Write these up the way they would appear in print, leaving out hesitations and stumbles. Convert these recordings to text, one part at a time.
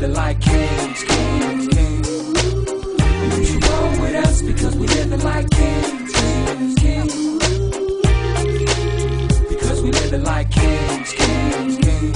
living like kings, kings, kings. You should roll with us because we living like kings, kings, kings. Because we living like kings, kings, kings.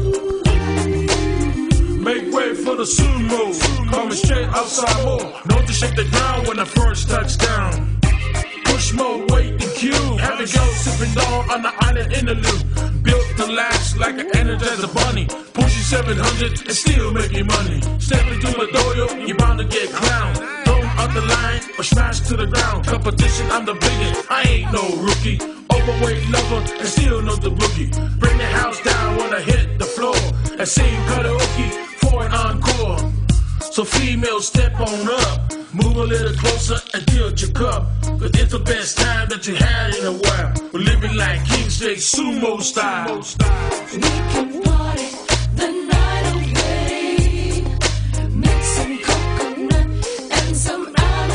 Make way for the sumo, coming straight outside more. Known to shake the ground when I first touch down. Push more weight than Q. Have it go sipping down on the island in the loop. Built to last like an Energizer bunny. Pushing 700 and still making money. Step into the dojo, you bound to get clowned. Thrown out the line or smashed to the ground. Competition, I'm the biggest. I ain't no rookie. Overweight lover and still know the boogie. Bring the house down when I hit the floor and sing karaoke for an encore. So females, step on up. Move a little closer and tilt your cup. Cause it's the best time that you had in a while. We're living like King Straight Sumo style. We can party the night away. Mix some coconut and some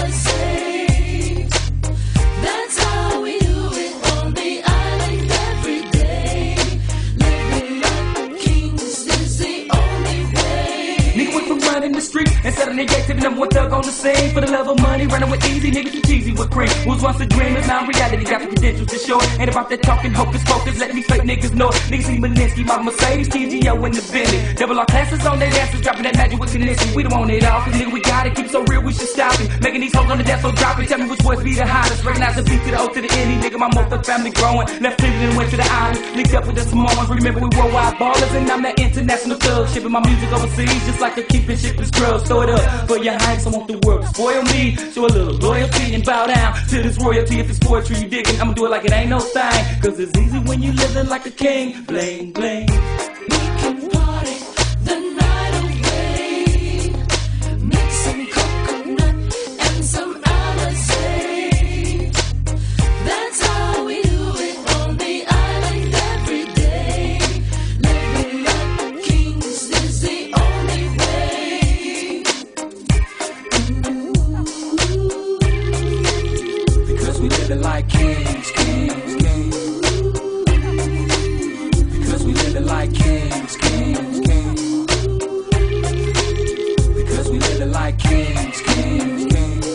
Alizé. That's how we do it on the island every day. Living like kings is the only way. Nigga went from running the street and suddenly get to the number one thug on the scene. For the love of money, running with easy, niggas too cheesy with cream. Was once a dream, is now reality. Got the credentials to show it. Ain't about that talking hocus pocus. Let these fake niggas know it. Niggas see Malinsky, my Mercedes, TGO in the Bentley. Double our classes on their asses, dropping that magic with Kaninsky. We don't want it all, cause nigga we got it. Keep it so real, we should stop it. Making these hoes on the dance floor drop it. Tell me which boys be the hottest. Recognize the beat to the O to the N. Nigga, my mother family growing. Left Cleveland and went to the island. Linked up with the Samoans. Remember we worldwide ballers, and I'm that international thug. Shipping my music overseas, just like a keeping shipping scrubs. Throw it up for your hikes. I want the world to spoil me. Show a little loyalty and bow down to this royalty. If it's poetry you digging, I'ma do it like it ain't no thing. Cause it's easy when you living like a king. Bling, bling. We can party the night away. Mix some coconut and some Alizé. That's how we do it on the island every day. Living like kings is the only way. Because we living like kings, kings, kings. Because we living like kings, kings, kings. Because we living like kings, kings, kings.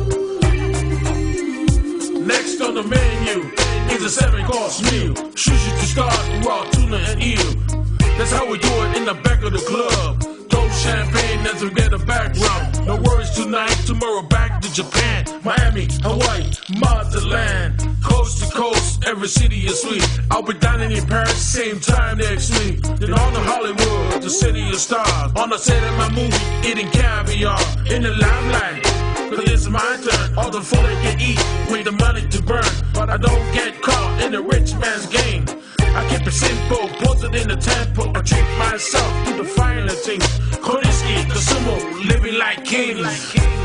Next on the menu is a 7-course meal. Sushi to start, raw tuna and eel. That's how we do it in the back of the club. Throw champagne as we get a background. No worries tonight, tomorrow back to Japan, Miami, Hawaii, motherland. Coast to coast, every city is sweet. I'll be dining in Paris, same time next week. Then on to Hollywood, the city of stars. On the set of my movie, eating caviar in the limelight. Cause it's my turn, all the food I can eat with the money to burn. But I don't get caught in the rich man's game. I keep it simple, put it in the tempo. I treat myself to the finer things. Koniski, Kasumo, living like kings.